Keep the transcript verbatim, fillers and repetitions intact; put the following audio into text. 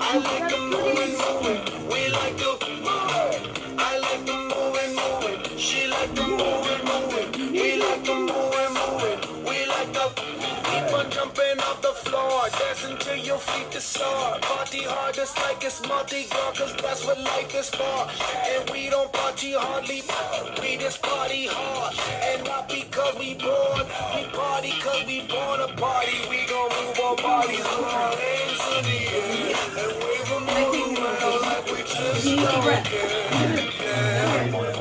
I like the moving, moving. We like the move. I like the moving, moving. She like the moving, moving. We like the moving, moving. We like the keep on jumping off the floor, dancing till your feet to soar. Party hard just like it's multi girl, cause that's what life is for. And we don't party hardly, we just party hard. And not because we born, we party cause we born a party. We gon' move our bodies with our hands in the air and wave them all around like we just don't care. Yeah.